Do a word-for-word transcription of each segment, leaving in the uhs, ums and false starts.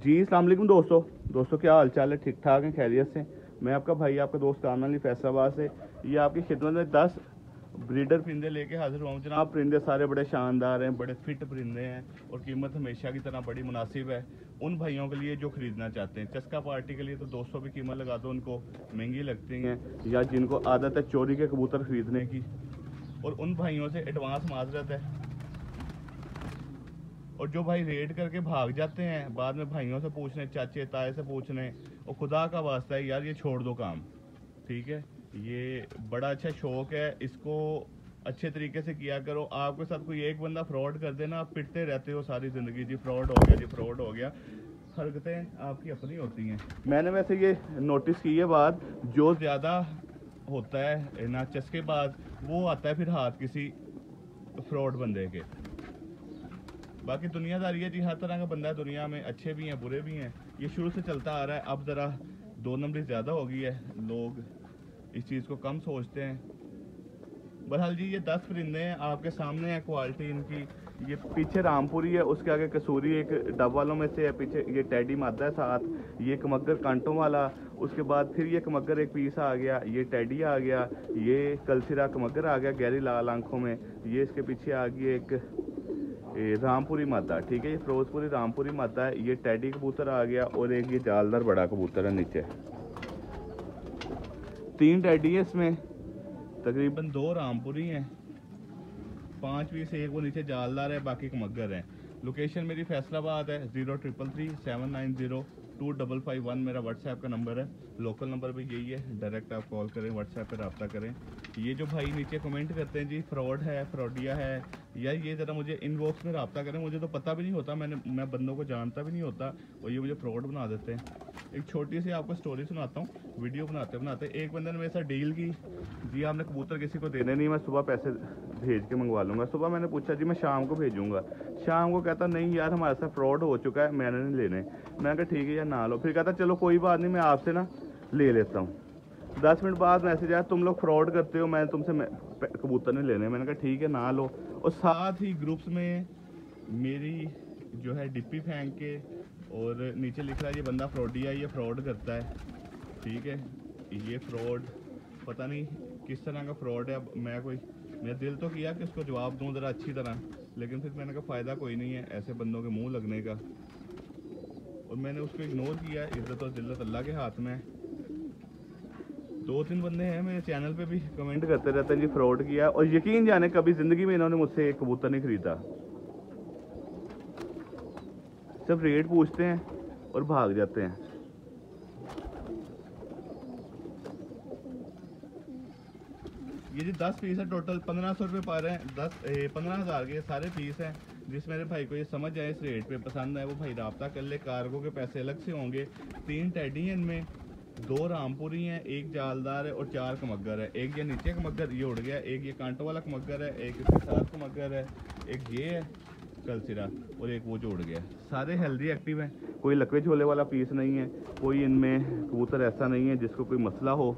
जी अस्सलाम वालेकुम दोस्तों दोस्तों क्या हाल चाल है, ठीक ठाक हैं, खैरियत से। मैं आपका भाई आपका दोस्त कामरान अली फैसलाबाद से ये आपकी खिदमत में दस ब्रीडर परिंदे लेके हाजिर हुआ हूँ जनाब। परिंदे सारे बड़े शानदार हैं, बड़े फिट परिंदे हैं और कीमत हमेशा की तरह बड़ी मुनासिब है उन भाइयों के लिए जो ख़रीदना चाहते हैं। चस्का पार्टी के लिए तो दो सौ भी कीमत लगा दो, उनको महंगी लगती हैं, या जिनको आदत है चोरी के कबूतर ख़रीदने की, और उन भाइयों से एडवांस माजरत है। और जो भाई रेड करके भाग जाते हैं बाद में भाइयों से पूछने, चाचे ताए से पूछने, और खुदा का वास्ता है यार ये छोड़ दो काम, ठीक है। ये बड़ा अच्छा शौक है, इसको अच्छे तरीके से किया करो। आपके साथ कोई एक बंदा फ्रॉड कर देना, आप पिटते रहते हो सारी ज़िंदगी, जी फ्रॉड हो गया जी फ्रॉड हो गया। हरकतें आपकी अपनी होती हैं। मैंने वैसे ये नोटिस की है बात, जो ज़्यादा होता है ना चस्के बाद वो आता है फिर हाथ किसी फ्रॉड बंदे के। बाकी दुनियादारी है जी, हर तरह का बंदा है दुनिया में, अच्छे भी हैं बुरे भी हैं, ये शुरू से चलता आ रहा है। अब ज़रा दो नंबरी ज़्यादा हो गई है, लोग इस चीज़ को कम सोचते हैं। बहरहाल जी ये दस परिंदे हैं आपके सामने है, क्वालिटी इनकी। ये पीछे रामपुरी है, उसके आगे कसूरी एक डब वालों में से है, पीछे ये टैडी मादा है साथ, ये कमगर कांटों वाला, उसके बाद फिर ये कमगर एक पीस आ गया, ये टैडी आ गया, ये कलसिरा कमगर आ गया गहरी लाल आंखों में, ये इसके पीछे आ गई एक रामपुरी मादा, ठीक है, ये फिरोजपुरी रामपुरी मादा है, ये टैडी कबूतर आ गया, और एक ये जालदार बड़ा कबूतर है नीचे। तीन टैडी है इसमें, तकरीबन दो रामपुरी हैं, पाँच पीस, एक वो नीचे जालदार है, बाकी कमगर हैं। लोकेशन मेरी फैसलाबाद है, zero triple three seven nine zero two double five one मेरा व्हाट्सएप का नंबर है। लोकल नंबर भी यही है, डायरेक्ट आप कॉल करें, व्हाट्सएप पर रब्ता करें। ये जो भाई नीचे कमेंट करते हैं जी फ्रॉड है, फ्रॉडिया है, या ये ज़रा मुझे इनबॉक्स में रब्ता करें, मुझे तो पता भी नहीं होता, मैंने मैं बंदों को जानता भी नहीं होता, और ये मुझे फ्रॉड बना देते हैं। एक छोटी सी आपको स्टोरी सुनाता हूँ। वीडियो बनाते बनाते एक बंदे ने मेरे साथ डील की, जी आपने कबूतर किसी को देने नहीं, मैं सुबह पैसे भेज के मंगवा लूँगा। सुबह मैंने पूछा जी मैं शाम को भेजूँगा, शाम को कहता नहीं यार हमारे साथ फ्रॉड हो चुका है, मैंने नहीं लेने। मैंने कहा ठीक है यार ना लो, फिर कहता चलो कोई बात नहीं मैं आपसे ना ले लेता हूँ। दस मिनट बाद मैसेज आया तुम लोग फ्रॉड करते हो, मैं तुमसे कबूतर नहीं लेने। मैंने कहा ठीक है ना लो, और साथ ही ग्रुप्स में मेरी जो है डिप्पी फेंक के, और नीचे लिख रहा है ये बंदा फ्रॉडिया, ये फ्रॉड करता है, ठीक है, ये फ्रॉड पता नहीं किस तरह का फ्रॉड है। अब मैं कोई मेरा दिल तो किया कि उसको जवाब दूं ज़रा अच्छी तरह, लेकिन फिर मैंने कहा फ़ायदा कोई नहीं है ऐसे बंदों के मुंह लगने का, और मैंने उसको इग्नोर किया। इज़्ज़त और जिल्लत अल्लाह के हाथ में। दो तीन बंदे हैं मेरे चैनल पे भी कमेंट करते रहते हैं जी फ्रॉड किया, और यकीन जाने कभी ज़िंदगी में इन्होंने मुझसे एक कबूतर नहीं ख़रीदा, सिर्फ रेट पूछते हैं और भाग जाते हैं। ये जी दस पीस है टोटल, पंद्रह सौ रुपये पा रहे हैं, दस पंद्रह हज़ार के सारे पीस हैं। जिस मेरे भाई को ये समझ आए, इस रेट पे पसंद आए, वो भाई रब्ता कर ले। कार्गो के पैसे अलग से होंगे। तीन टैडी हैं इनमें, दो रामपुरी हैं, एक जालदार है और चार कमगर है। एक ये नीचे कमगर ये उड़ गया, एक ये कांटों वाला कमगर है, एक इसके साथ कमगर है, एक ये है कलसिरा, और एक वो जो उड़ गया। सारे हेल्दी एक्टिव हैं, कोई लकवे झोले वाला पीस नहीं है, कोई इनमें कबूतर ऐसा नहीं है जिसको कोई मसला हो।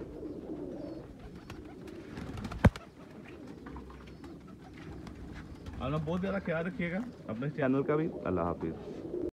आप बहुत ज़्यादा ख्याल रखिएगा अपने चैनल का भी। अल्लाह हाफिज़।